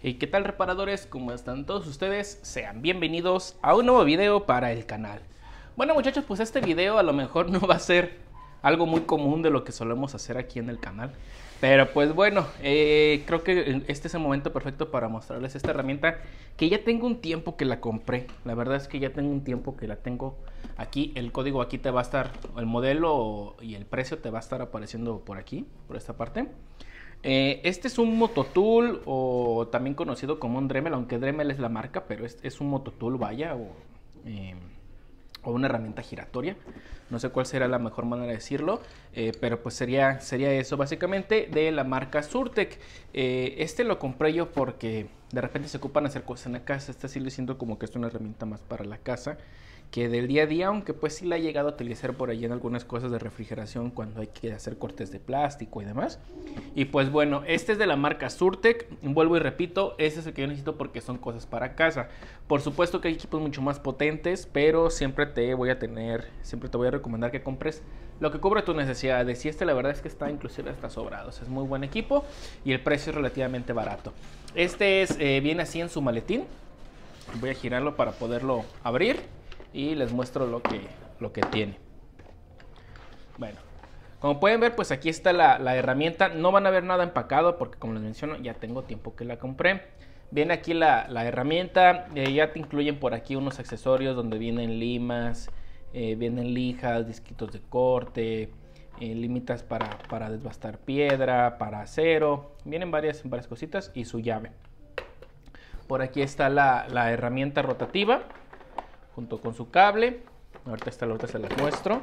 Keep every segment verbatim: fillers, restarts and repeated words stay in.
Hey, ¿qué tal, reparadores? ¿Cómo están todos ustedes? Sean bienvenidos a un nuevo video para el canal. Bueno, muchachos, pues este video a lo mejor no va a ser algo muy común de lo que solemos hacer aquí en el canal, pero pues bueno, eh, creo que este es el momento perfecto para mostrarles esta herramienta que ya tengo un tiempo que la compré. La verdad es que ya tengo un tiempo que la tengo aquí. El código aquí te va a estar, el modelo y el precio te va a estar apareciendo por aquí, por esta parte. Eh, este es un Mototool, o también conocido como un Dremel, aunque Dremel es la marca, pero es, es un Mototool, vaya, o, eh, o una herramienta giratoria. No sé cuál será la mejor manera de decirlo, eh, pero pues sería, sería eso básicamente, de la marca Surtec. Eh, este lo compré yo porque de repente se ocupan hacer cosas en la casa. Este sí le siento como que es una herramienta más para la casa que del día a día, aunque pues sí la he llegado a utilizar por ahí en algunas cosas de refrigeración cuando hay que hacer cortes de plástico y demás. Y pues bueno, este es de la marca Surtec. Vuelvo y repito, este es el que yo necesito porque son cosas para casa. Por supuesto que hay equipos mucho más potentes, pero siempre te voy a tener, siempre te voy a recomendar que compres lo que cubre tus necesidades. Y este la verdad es que está inclusive hasta sobrado. O sea, es muy buen equipo y el precio es relativamente barato. Este es, eh, viene así en su maletín. Voy a girarlo para poderlo abrir y les muestro lo que, lo que tiene. Bueno, como pueden ver, pues aquí está la, la herramienta. No van a ver nada empacado porque, como les menciono, ya tengo tiempo que la compré. Viene aquí la, la herramienta. Eh, ya te incluyen por aquí unos accesorios donde vienen limas, eh, vienen lijas, disquitos de corte, eh, limitas para, para desbastar piedra, para acero. Vienen varias, varias cositas y su llave. Por aquí está la, la herramienta rotativa junto con su cable. Ahorita esta ahorita se las muestro.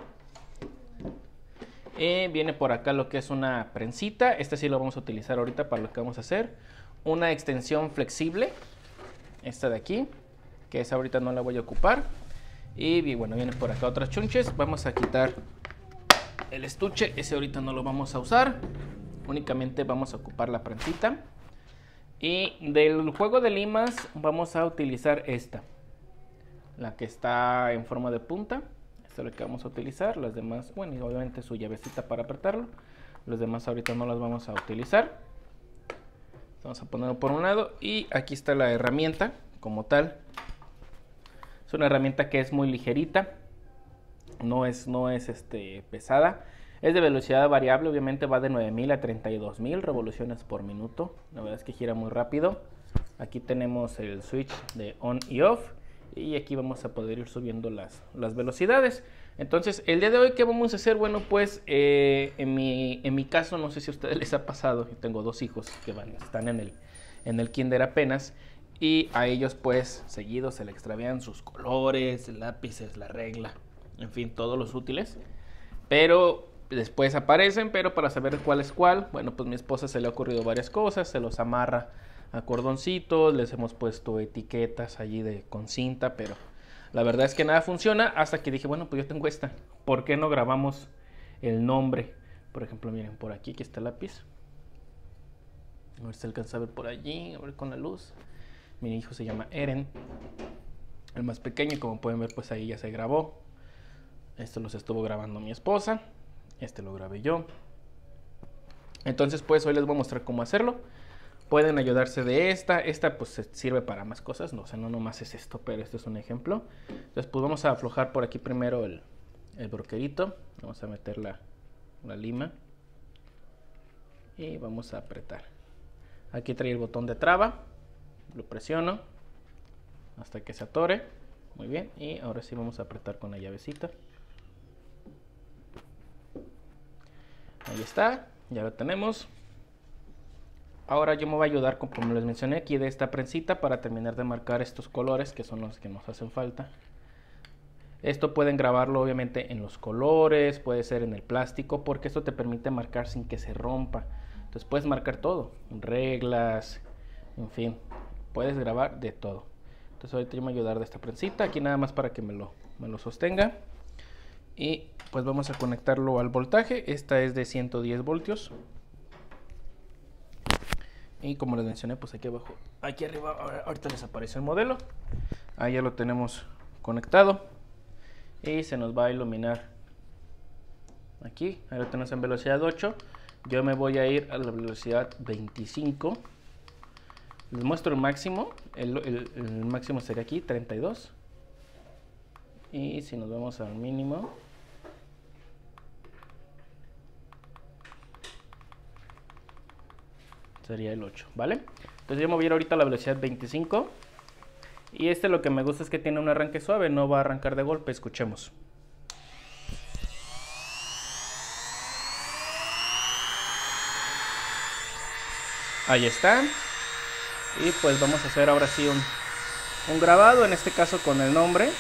Eh, viene por acá lo que es una prensita. Esta sí lo vamos a utilizar ahorita para lo que vamos a hacer. Una extensión flexible. Esta de aquí, que esa ahorita no la voy a ocupar. Y bueno, viene por acá otras chunches. Vamos a quitar el estuche. Ese ahorita no lo vamos a usar. Únicamente vamos a ocupar la prensita. Y del juego de limas vamos a utilizar esta, la que está en forma de punta. Esta es la que vamos a utilizar. Las demás, bueno, y obviamente su llavecita para apretarlo. Los demás ahorita no las vamos a utilizar. Vamos a ponerlo por un lado. Y aquí está la herramienta como tal. Es una herramienta que es muy ligerita. No es, no es este, pesada. Es de velocidad variable. Obviamente va de nueve mil a treinta y dos mil revoluciones por minuto. La verdad es que gira muy rápido. Aquí tenemos el switch de on y off. Y aquí vamos a poder ir subiendo las, las velocidades. Entonces, el día de hoy, ¿qué vamos a hacer? Bueno, pues eh, en, mi, en mi caso, no sé si a ustedes les ha pasado. Yo tengo dos hijos que van, están en el, en el kinder apenas. Y a ellos, pues, seguidos se le extravían sus colores, lápices, la regla, en fin, todos los útiles. Pero después aparecen, pero para saber cuál es cuál, bueno, pues mi esposa se le ha ocurrido varias cosas. Se los amarra a cordoncitos, les hemos puesto etiquetas allí de, con cinta, pero la verdad es que nada funciona hasta que dije, bueno, pues yo tengo esta, ¿por qué no grabamos el nombre? Por ejemplo, miren, por aquí, aquí está el lápiz. A ver si se alcanza a ver por allí, a ver con la luz. Mi hijo se llama Eren, el más pequeño, como pueden ver, pues ahí ya se grabó. Esto los estuvo grabando mi esposa, este lo grabé yo. Entonces, pues hoy les voy a mostrar cómo hacerlo. Pueden ayudarse de esta. Esta pues sirve para más cosas. No, o sea, no nomás es esto, pero este es un ejemplo. Entonces pues vamos a aflojar por aquí primero el, el broquerito. Vamos a meter la, la lima. Y vamos a apretar. Aquí trae el botón de traba. Lo presiono hasta que se atore. Muy bien. Y ahora sí vamos a apretar con la llavecita. Ahí está. Ya lo tenemos. Ahora yo me voy a ayudar, como les mencioné aquí, de esta prensita para terminar de marcar estos colores que son los que nos hacen falta. Esto pueden grabarlo obviamente en los colores, puede ser en el plástico, porque esto te permite marcar sin que se rompa. Entonces puedes marcar todo, reglas, en fin, puedes grabar de todo. Entonces ahorita yo me voy a ayudar de esta prensita, aquí nada más para que me lo, me lo sostenga. Y pues vamos a conectarlo al voltaje. Esta es de ciento diez voltios. Y como les mencioné, pues aquí abajo, aquí arriba, ahorita les aparece el modelo. Ahí ya lo tenemos conectado. Y se nos va a iluminar aquí. Ahí lo tenemos en velocidad ocho. Yo me voy a ir a la velocidad veinticinco. Les muestro el máximo. El, el, el máximo sería aquí, treinta y dos. Y si nos vamos al mínimo, sería el ocho, ¿vale? Entonces yo me voy a ir ahorita a la velocidad veinticinco. Y este lo que me gusta es que tiene un arranque suave, no va a arrancar de golpe. Escuchemos. Ahí está. Y pues vamos a hacer ahora sí un, un grabado, en este caso con el nombre.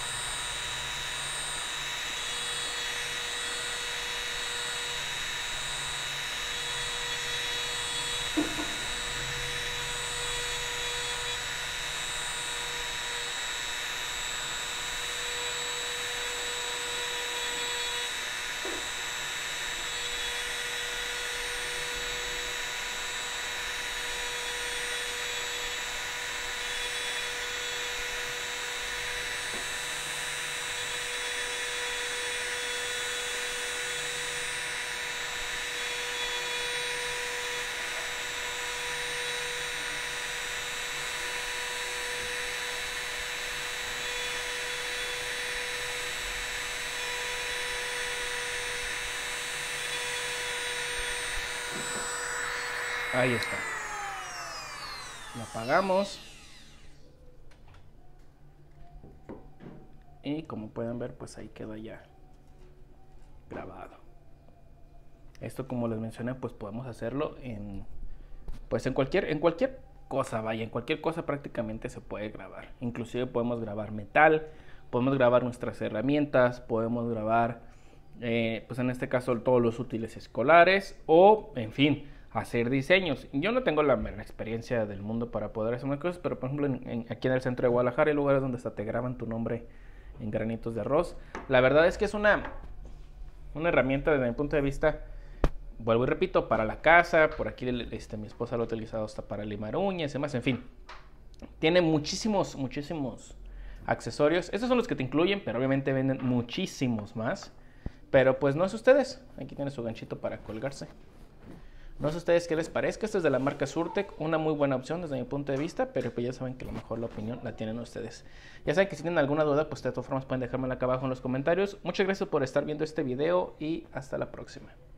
Ahí está. Lo apagamos. Y como pueden ver, pues ahí queda ya grabado. Esto, como les mencioné, pues podemos hacerlo en pues en cualquier en cualquier cosa, vaya, en cualquier cosa prácticamente se puede grabar. Inclusive podemos grabar metal, podemos grabar nuestras herramientas, podemos grabar eh, pues en este caso todos los útiles escolares o, en fin, hacer diseños. Yo no tengo la, la experiencia del mundo para poder hacer unas cosas, pero por ejemplo en, en, aquí en el centro de Guadalajara hay lugares donde hasta te graban tu nombre en granitos de arroz. La verdad es que es una, una herramienta desde mi punto de vista, vuelvo y repito, para la casa. Por aquí este, mi esposa lo ha utilizado hasta para limar uñas y demás, en fin. Tiene muchísimos, muchísimos accesorios. Estos son los que te incluyen, pero obviamente venden muchísimos más. Pero pues no es ustedes. Aquí tiene su ganchito para colgarse. No sé ustedes qué les parezca. Esto es de la marca Surtec, una muy buena opción desde mi punto de vista, pero pues ya saben que a lo mejor la opinión la tienen ustedes. Ya saben que si tienen alguna duda, pues de todas formas pueden dejármela acá abajo en los comentarios. Muchas gracias por estar viendo este video y hasta la próxima.